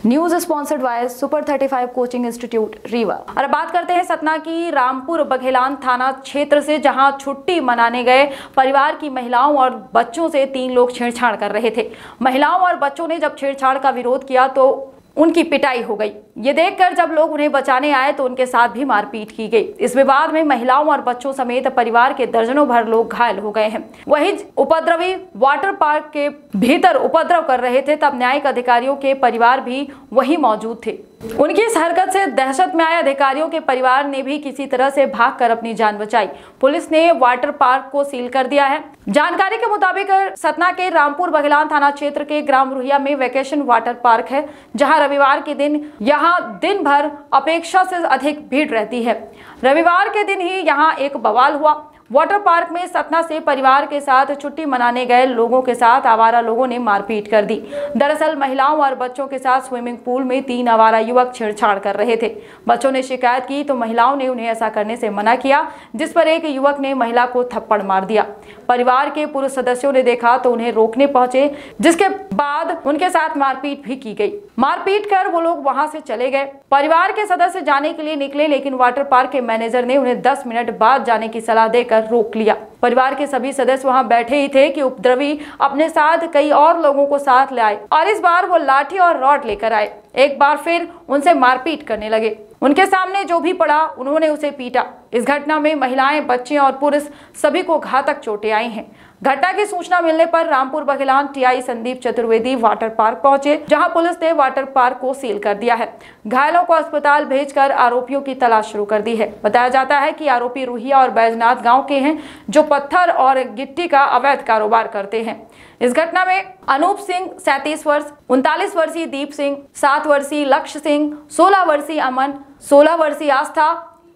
News sponsored by super 35 coaching institute Rewa. और बात करते हैं सतना की रामपुर बघेलान थाना क्षेत्र से, जहां छुट्टी मनाने गए परिवार की महिलाओं और बच्चों से 3 लोग छेड़छाड़ कर रहे थे। महिलाओं और बच्चों ने जब छेड़छाड़ का विरोध किया तो उनकी पिटाई हो गई। ये देखकर जब लोग उन्हें बचाने आए तो उनके साथ भी मारपीट की गई। इस विवाद में महिलाओं और बच्चों समेत परिवार के दर्जनों भर लोग घायल हो गए हैं। वहीं उपद्रवी वाटर पार्क के भीतर उपद्रव कर रहे थे, तब न्यायिक अधिकारियों के परिवार भी वहीं मौजूद थे। उनकी इस हरकत से दहशत में आए अधिकारियों के परिवार ने भी किसी तरह से भागकर अपनी जान बचाई। पुलिस ने वाटर पार्क को सील कर दिया है। जानकारी के मुताबिक सतना के रामपुर बघेलान थाना क्षेत्र के ग्राम रुहिया में वेकेशन वाटर पार्क है, जहां रविवार के दिन यहाँ दिन भर अपेक्षा से अधिक भीड़ रहती है। रविवार के दिन ही यहाँ एक बवाल हुआ। वाटर पार्क में सतना से परिवार के साथ छुट्टी मनाने गए लोगों के साथ आवारा लोगों ने मारपीट कर दी। दरअसल महिलाओं और बच्चों के साथ स्विमिंग पूल में 3 आवारा युवक छेड़छाड़ कर रहे थे। बच्चों ने शिकायत की तो महिलाओं ने उन्हें ऐसा करने से मना किया, जिस पर एक युवक ने महिला को थप्पड़ मार दिया। परिवार के पुरुष सदस्यों ने देखा तो उन्हें रोकने पहुंचे, जिसके बाद उनके साथ मारपीट भी की गई। मारपीट कर वो लोग वहां से चले गए। परिवार के सदस्य जाने के लिए निकले, लेकिन वाटर पार्क के मैनेजर ने उन्हें 10 मिनट बाद जाने की सलाह देकर रोक लिया। परिवार के सभी सदस्य वहां बैठे ही थे कि उपद्रवी अपने साथ कई और लोगों को साथ ले आए और इस बार वो लाठी और रॉड लेकर आए। एक बार फिर उनसे मारपीट करने लगे। उनके सामने जो भी पड़ा उन्होंने उसे पीटा। इस घटना में महिलाएं, बच्चे और पुरुष सभी को घातक चोटें आई हैं। घटना की सूचना मिलने पर Rampur Baghelan TI Sandeep Chaturvedi water park पहुंचे, जहां पुलिस ने वाटर पार्क को सील कर दिया है। घायलों को अस्पताल भेजकर आरोपियों की तलाश शुरू कर दी है। बताया जाता है कि आरोपी रुहिया और बैजनाथ गांव के हैं, जो पत्थर और गिट्टी का अवैध कारोबार करते हैं। इस घटना में अनूप सिंह 37 वर्ष, 39 वर्षीय दीप सिंह, 7 वर्षीय लक्ष्य सिंह, 16 वर्षीय अमन, 16 वर्षीय आस्था,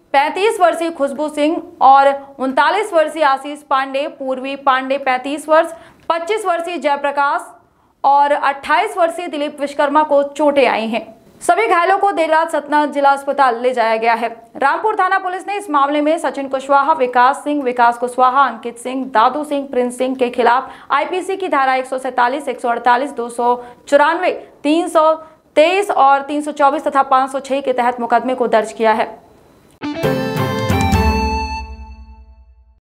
35 वर्षीय खुशबू सिंह और 39 वर्षीय आशीष पांडे, पूर्वी पांडे 35 वर्ष, 25 वर्षीय जयप्रकाश और 28 वर्षीय दिलीप विश्वकर्मा को चोटें आई हैं। सभी घायलों को देर रात सतना जिला अस्पताल ले जाया गया है। रामपुर थाना पुलिस ने इस मामले में सचिन कुशवाहा, विकास कुशवाहा, अंकित सिंह, दादू सिंह, प्रिंस सिंह के खिलाफ आईपीसी की धारा 147, 148, 294, 323 और 324 तथा 506 के तहत मुकदमे को दर्ज किया है।